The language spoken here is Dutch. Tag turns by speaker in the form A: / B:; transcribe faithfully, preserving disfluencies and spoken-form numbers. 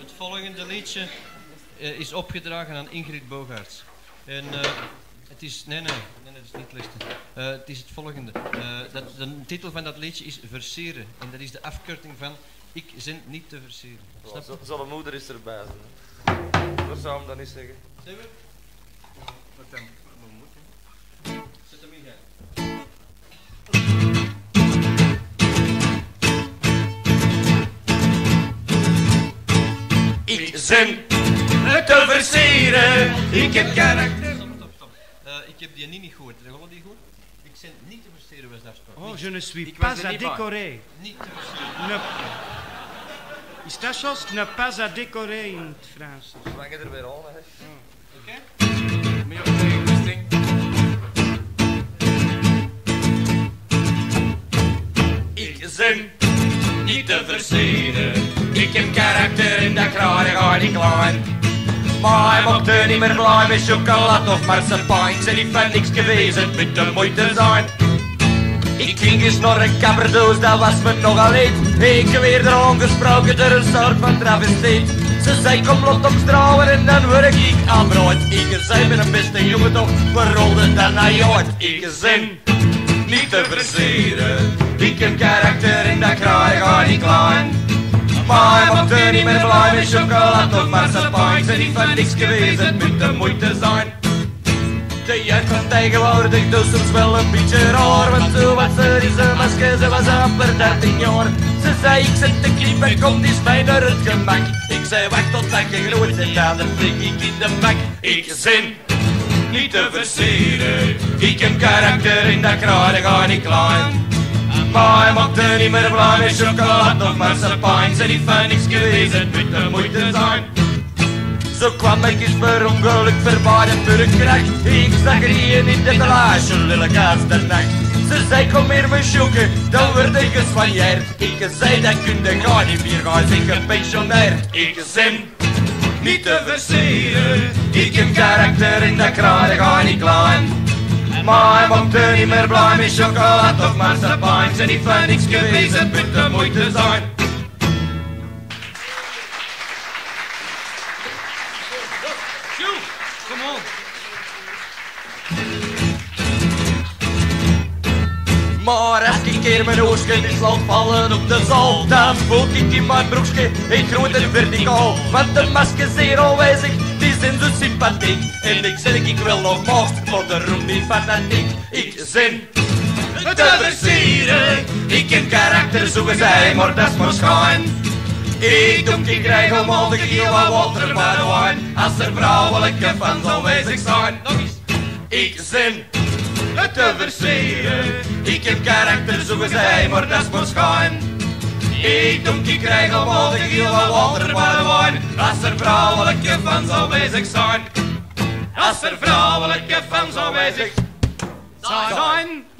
A: Het volgende liedje uh, is opgedragen aan Ingrid Bogaerts. En uh, het is... Nee, nee, nee, dat is niet lichten. Uh, het is het volgende. Uh, dat, de titel van dat liedje is Versieren. En dat is de afkorting van Ik zend niet te versieren. Snap je?
B: Zo'n moeder is erbij zijn. Dat zou hem dan niet zeggen.
A: Zeg we? Wat dan? Wat moet je? Zet hem in gang.
B: Ik zend te versieren. Ik heb karakter.
A: Stop, stop, stop. Uh, ik heb die niet, niet gehoord. Heb je die gehoord? Ik zend niet te versieren was de afspraak.
C: Oh, je ne suis
A: ik
C: pas à décorer.
A: Niet te versieren.
C: Ne... Is dat zoals ne pas à décorer in het Frans?
B: Vang je er weer aan, hè?
A: Oké?
B: Meer op de rusting. Ik zend niet te versieren. Ik heb karakter en dat kraai ga niet klein. Maar hij mocht er niet meer blij met chocolade of marsepein. Zijn niet van niks geweest, het moet de moeite zijn. Ik ging eens naar een kabberdoos, dat was me nogal leed. Ik weer er aangesproken door een soort van travestiet. Ze zei kom lot op trouwen en dan word ik aanbrood. Ik zei met een beste jongen toch, we rolden dan naar jou. Ik zin niet te versieren. Ik heb karakter en dat kraai ga niet klein. Maar hij mocht er niet meer blij met chocolade of marsepein. Zijn niet van niks geweest, het moet de moeite zijn. De jeugd van tegenwoordig doet soms wel een beetje raar. Want zo was ze in zijn masker, ze was amper dertien jaar. Ze zei ik zet de clip en komt eens mij naar het gemak. Ik zei wacht tot dat je groot bent, dan flik ik in de bak. Ik zin niet te versieren. Ik heb karakter en dat kraai ga niet klein. Maar hij mocht er niet meer blij met chocolade of marsepein. Zijn niet van niks geweest, het moet de moeite zijn. Zo kwam ik eens per ongeluk voorbij de burggracht. Ik zag er hier in de etalage, lille als de nacht. Ze zei kom hier me zoeken, dan word ik geswanjeerd. Ik zei dat kun je gaan niet meer, ga ik gepensioneerd. Ik zin niet te versieren. Ik heb karakter en dat kraai ga niet klein. Maar hij mocht er niet meer blij met chocolade of marsepein. Zijn niet van niks geweest, het moet de moeite zijn.
A: Kom on.
B: Maar als ik keer mijn oortje is laat vallen op de zaal, dan voel ik in mijn broekje een grote verticaal. Want de maskers zeer aanwezig, die zijn zo sympathiek. En ik zeg ik wil nog macht, maar de roem niet fanatiek. Ik zin te versieren. Ik heb karakter zoals hij, maar dat is maar schijn. Ik doe ik regelmatig heel wat water bij de wijn. Als er vrouwelijke fans aanwezig zijn. Nog eens. Ik zin te versieren. Ik heb karakter zoals hij, maar dat is maar schijn. Ik doe ik regelmatig heel wat water bij de wijn. Als er vrouwelijke fans aanwezig zijn. Als er vrouwelijke fans aanwezig zijn.